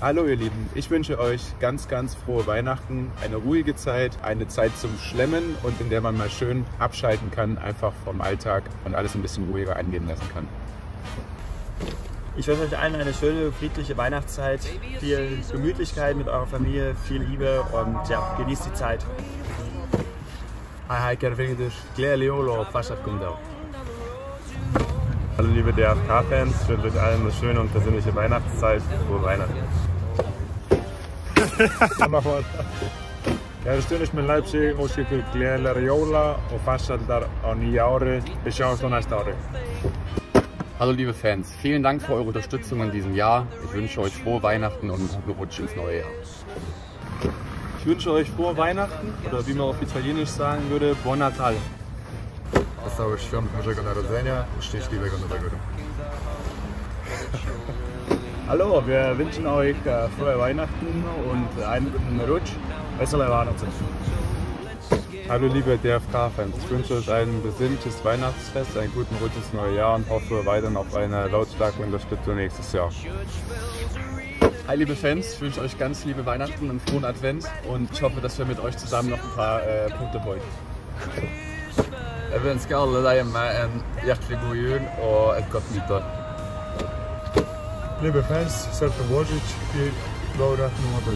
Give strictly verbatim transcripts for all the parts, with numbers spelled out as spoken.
Hallo ihr Lieben, ich wünsche euch ganz, ganz frohe Weihnachten, eine ruhige Zeit, eine Zeit zum Schlemmen und in der man mal schön abschalten kann, einfach vom Alltag und alles ein bisschen ruhiger angehen lassen kann. Ich wünsche euch allen eine schöne, friedliche Weihnachtszeit, viel Gemütlichkeit mit eurer Familie, viel Liebe und ja, genießt die Zeit. Hi, Kervingisch, Gleðileg jól og farsælt komið ár. Hallo liebe D F K-Fans, ich wünsche euch allen eine schöne und persönliche Weihnachtszeit. Frohe Weihnachten. Kæru stuðningsmenn Leipzig, óska ykkur gleðilegra jóla og farsældar á nýja ári. Wir schauen uns nächste Jahr. Hallo liebe Fans, vielen Dank für eure Unterstützung in diesem Jahr. Ich wünsche euch frohe Weihnachten und einen guten Rutsch ins neue Jahr. Ich wünsche euch frohe Weihnachten oder wie man auf Italienisch sagen würde, Buon Natale. Wesołych świąt Bożego Narodzenia und szczęśliwego Nowego Roku. Hallo, wir wünschen euch äh, frohe Weihnachten und einen guten Rutsch. Bessere Weihnachten. Hallo liebe D F K-Fans, ich wünsche euch ein besinnliches Weihnachtsfest, einen guten Rutsch ins neue Jahr und hoffe weiterhin auf eine lautstarke Unterstützung nächstes Jahr. Hi liebe Fans, ich wünsche euch ganz liebe Weihnachten und frohen Advent und ich hoffe, dass wir mit euch zusammen noch ein paar äh, Punkte beugen. Jag önskar alla där hemma en hjärtlig god jul och ett gott nytt år. Liebe Fans, Serkan Wojcic i Laura Norbert.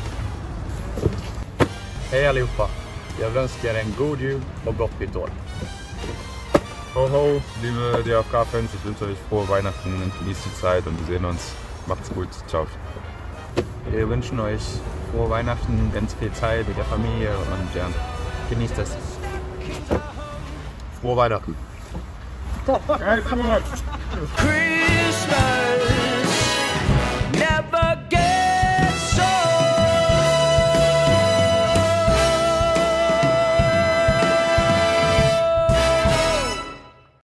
Hej allihopa! Jag vill önska er en god jul och gott nytt år. Ho ho, liebe D F K-Fans, ich wünsche euch frohe Weihnachten und genießt die Zeit und wir sehen uns. Macht's gut, ciao. Wir wünschen euch frohe Weihnachten, ganz viel Zeit mit der Familie und ja, genießt es. Frohe Weihnachten! Hey, come on.